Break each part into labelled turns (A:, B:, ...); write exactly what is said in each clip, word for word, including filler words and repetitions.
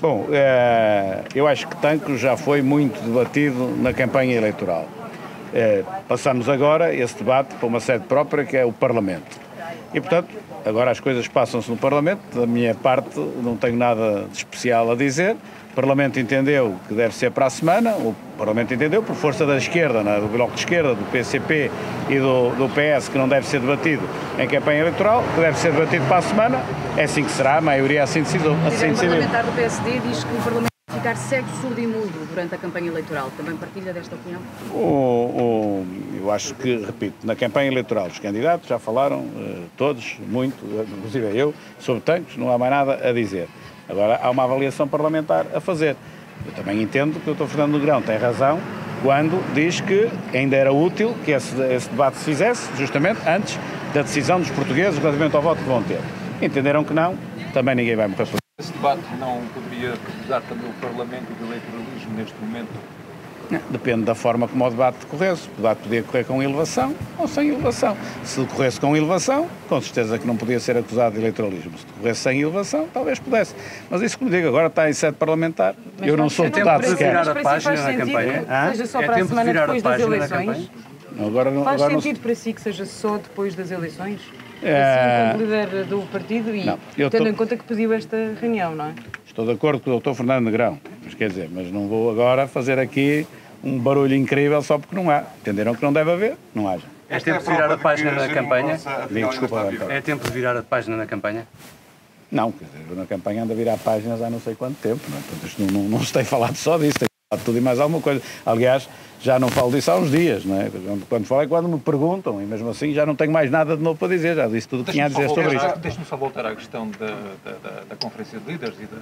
A: Bom, é, eu acho que Tancos já foi muito debatido na campanha eleitoral. É, passamos agora esse debate para uma sede própria, que é o Parlamento. E, portanto, agora as coisas passam-se no Parlamento. Da minha parte, não tenho nada de especial a dizer. O Parlamento entendeu que deve ser para a semana. O Parlamento entendeu, por força da esquerda, né, do Bloco de Esquerda, do P C P e do, do P S, que não deve ser debatido em campanha eleitoral, que deve ser debatido para a semana. É assim que será, a maioria assim decidiu. Assim
B: o parlamentar do P S D diz que o Parlamento vai ficar cego, surdo e mudo durante a campanha eleitoral. Também partilha desta opinião?
A: O, o, eu acho que, repito, na campanha eleitoral os candidatos já falaram, uh, todos, muito, inclusive eu, sobre Tancos, não há mais nada a dizer. Agora há uma avaliação parlamentar a fazer. Eu também entendo que o doutor Fernando Negrão tem razão quando diz que ainda era útil que esse, esse debate se fizesse, justamente antes da decisão dos portugueses relativamente ao voto que vão ter. Entenderam que não, também ninguém vai morrer por isso.
C: Esse debate não poderia acusar também o Parlamento de eleitoralismo neste momento?
A: Depende da forma como o debate decorresse. O debate podia correr com elevação ou sem elevação. Se decorresse com elevação, com certeza que não podia ser acusado de eleitoralismo. Se decorresse sem elevação, talvez pudesse. Mas isso, como digo, agora está em sede parlamentar.
B: Mas
A: eu não sou deputado sequer.
B: Mas para si faz sentido que seja só para a semana depois das eleições?
A: Agora, não,
B: faz
A: agora
B: sentido
A: não...
B: para si que seja só depois das eleições?
A: É...
B: Assim, como líder do partido e
A: não,
B: tendo
A: tô...
B: em conta que pediu esta reunião, não é?
A: Estou de acordo com o doutor Fernando Negrão, mas quer dizer, mas não vou agora fazer aqui um barulho incrível só porque não há. Entenderam que não deve haver? Não haja.
D: É tempo de virar a página na campanha?
A: Digo, desculpa,
D: é tempo de virar a página na campanha?
A: Não, quer dizer, na campanha anda a virar páginas há não sei quanto tempo, não é? Portanto, isto não, não, não se tem falado só disso, tem falado de tudo e mais alguma coisa. Aliás, já não falo disso há uns dias, não é? Quando falo é quando me perguntam, e mesmo assim já não tenho mais nada de novo para dizer, já disse tudo o que tinha a dizer sobre isto.
C: Deixe-me só voltar à questão da, da, da, da Conferência de Líderes e da...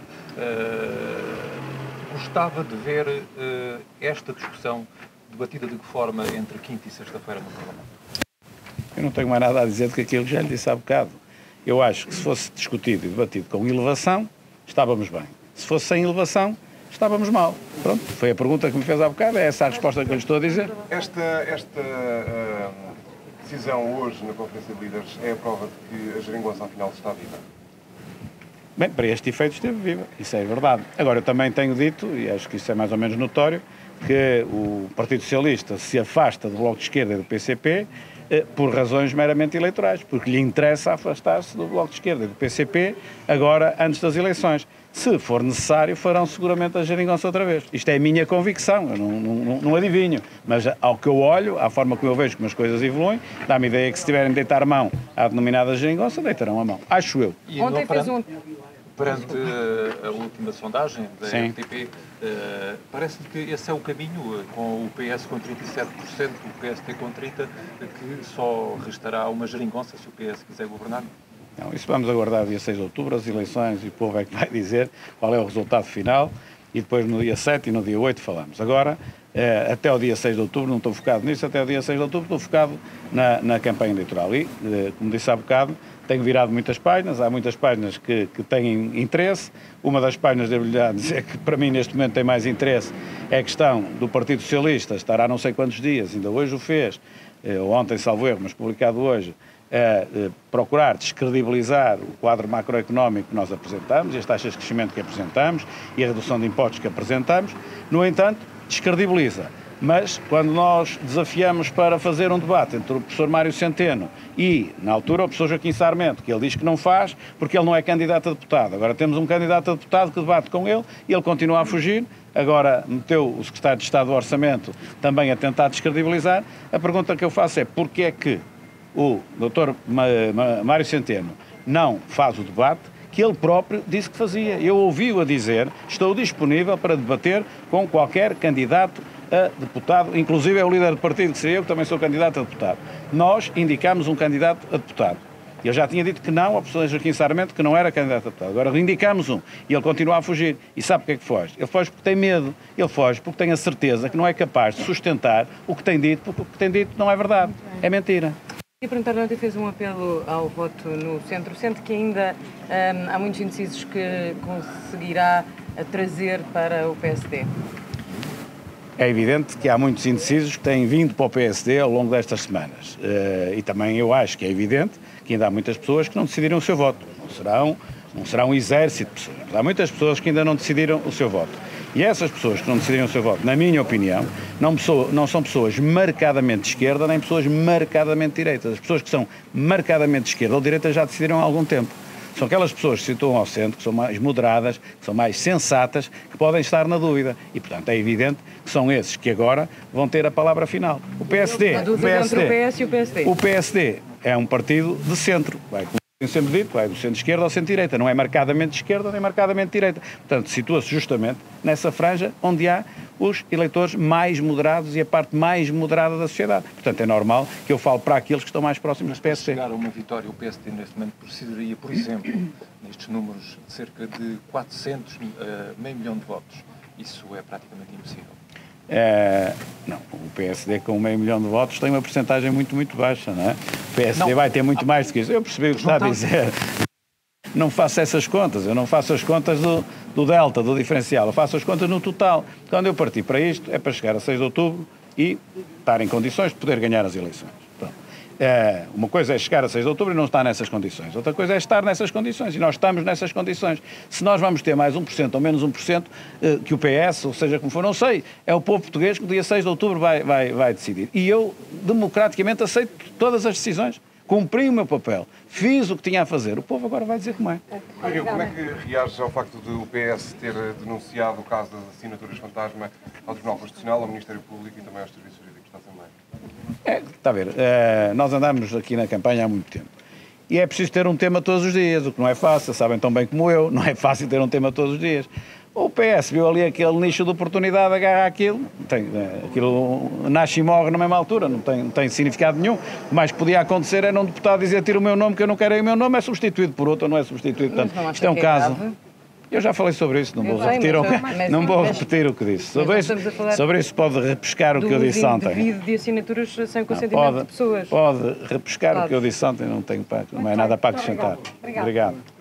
C: Uh, gostava de ver uh, esta discussão debatida de que forma entre quinta e sexta-feira no Parlamento?
A: Eu não tenho mais nada a dizer do que aquilo que já lhe disse há bocado. Eu acho que se fosse discutido e debatido com elevação, estávamos bem. Se fosse sem elevação, estávamos mal. Pronto, foi a pergunta que me fez há bocado, é essa a resposta que eu lhe estou a dizer.
E: Esta, esta uh, decisão hoje na Conferência de Líderes é a prova de que a geringonça afinal está viva?
A: Bem, para este efeito esteve viva, isso é verdade. Agora, eu também tenho dito, e acho que isso é mais ou menos notório, que o Partido Socialista se afasta do Bloco de Esquerda e do P C P eh, por razões meramente eleitorais, porque lhe interessa afastar-se do Bloco de Esquerda e do P C P agora, antes das eleições. Se for necessário, farão seguramente a geringonça outra vez. Isto é a minha convicção, eu não, não, não adivinho, mas ao que eu olho, à forma como eu vejo como as coisas evoluem, dá-me a ideia que se tiverem de deitar a mão à denominada geringonça, deitarão a mão. Acho eu.
C: E ontem fez um... Perante a última sondagem da R T P, uh, parece-lhe que esse é o caminho, com o P S com trinta e sete por cento, o P S D com trinta por cento, que só restará uma geringonça se o P S quiser governar?
A: Não, isso vamos aguardar dia seis de outubro, as eleições, e o povo é que vai dizer qual é o resultado final, e depois no dia sete e no dia oito falamos. Agora, eh, até o dia seis de outubro, não estou focado nisso, até o dia seis de outubro estou focado na, na campanha eleitoral. E, eh, como disse há bocado, tenho virado muitas páginas, há muitas páginas que, que têm interesse. Uma das páginas, devo-lhe dizer que para mim neste momento tem mais interesse, é a questão do Partido Socialista, estará não sei quantos dias, ainda hoje o fez, eh, ou ontem, salvo erro, mas publicado hoje, a eh, procurar descredibilizar o quadro macroeconómico que nós apresentamos, e as taxas de crescimento que apresentamos, e a redução de impostos que apresentamos. No entanto, descredibiliza. Mas, quando nós desafiamos para fazer um debate entre o professor Mário Centeno e, na altura, o professor Joaquim Sarmento, que ele diz que não faz porque ele não é candidato a deputado. Agora temos um candidato a deputado que debate com ele e ele continua a fugir. Agora meteu o secretário de Estado do Orçamento também a tentar descredibilizar. A pergunta que eu faço é porquê é que o doutor Mário Centeno não faz o debate que ele próprio disse que fazia. Eu ouvi-o a dizer, estou disponível para debater com qualquer candidato a deputado, inclusive é o líder do partido, que seria eu, que também sou candidato a deputado. Nós indicámos um candidato a deputado. Eu já tinha dito que não ao professor Joaquim Sarmento, que não era candidato a deputado. Agora indicámos um e ele continua a fugir. E sabe porque é que foge? Ele foge porque tem medo. Ele foge porque tem a certeza que não é capaz de sustentar o que tem dito, porque o que tem dito não é verdade. É mentira.
B: E perguntar, ontem fez um apelo ao voto no centro. Sente que ainda hum, há muitos indecisos que conseguirá trazer para o P S D?
A: É evidente que há muitos indecisos que têm vindo para o P S D ao longo destas semanas. Uh, e também eu acho que é evidente que ainda há muitas pessoas que não decidiram o seu voto. Não serão Não será um exército de pessoas. Há muitas pessoas que ainda não decidiram o seu voto. E essas pessoas que não decidiram o seu voto, na minha opinião, não, pessoa, não são pessoas marcadamente de esquerda, nem pessoas marcadamente de direita. As pessoas que são marcadamente de esquerda ou de direita já decidiram há algum tempo. São aquelas pessoas que se situam ao centro, que são mais moderadas, que são mais sensatas, que podem estar na dúvida. E, portanto, é evidente que são esses que agora vão ter a palavra final. O P S D,
B: a dúvida
A: o P S D,
B: entre o P S e o P S D.
A: O P S D é um partido de centro. Vai, como tenho sempre dito, vai do centro-esquerda ao centro-direita. Não é marcadamente de esquerda nem marcadamente de direita. Portanto, situa-se justamente nessa franja onde há os eleitores mais moderados e a parte mais moderada da sociedade. Portanto, é normal que eu fale para aqueles que estão mais próximos do P S D.
C: Para chegar a uma vitória, o P S D neste momento precisaria, por exemplo, nestes números, de cerca de quatrocentos, uh, meio milhão de votos. Isso é praticamente impossível.
A: É, não, o P S D com meio milhão de votos tem uma porcentagem muito, muito baixa, não é? O P S D não vai ter muito mais do que isso. Eu percebi o que está a dizer. Não faço essas contas, eu não faço as contas do, do delta, do diferencial, eu faço as contas no total. Quando eu parti para isto, é para chegar a seis de outubro e estar em condições de poder ganhar as eleições. Pronto. É, uma coisa é chegar a seis de outubro e não estar nessas condições, outra coisa é estar nessas condições, e nós estamos nessas condições. Se nós vamos ter mais um por cento ou menos um por cento eh, que o P S, ou seja como for, não sei, é o povo português que no dia seis de outubro vai, vai, vai decidir. E eu, democraticamente, aceito todas as decisões. Cumpri o meu papel, fiz o que tinha a fazer. O povo agora vai dizer como é.
E: Mário, como é que reage ao facto de o P S ter denunciado o caso das assinaturas fantasma ao Tribunal Constitucional, ao Ministério Público e também aos Serviços Jurídicos da Assembleia?
A: É, está a ver, é, nós andamos aqui na campanha há muito tempo. E é preciso ter um tema todos os dias, o que não é fácil, sabem tão bem como eu, não é fácil ter um tema todos os dias. O P S viu ali aquele nicho de oportunidade, agarra aquilo, tem, aquilo nasce e morre na mesma altura, não tem, não tem significado nenhum. O mais que podia acontecer era um deputado dizer tira o meu nome, que eu não quero, e o meu nome é substituído por outro, ou não é substituído. Portanto, isto é um caso. Eu já falei sobre isso, não vou
B: sei,
A: repetir,
B: mas,
A: o,
B: mas,
A: não vou
B: mas,
A: repetir o que disse. Sobre isso, sobre isso pode repescar o
B: do
A: que eu disse ontem.
B: devido de assinaturas sem consentimento
A: Pode,
B: de pessoas.
A: pode repescar
B: Pode.
A: o que eu disse ontem, não tenho para, não é nada para acrescentar.
B: Obrigado.
A: Obrigado.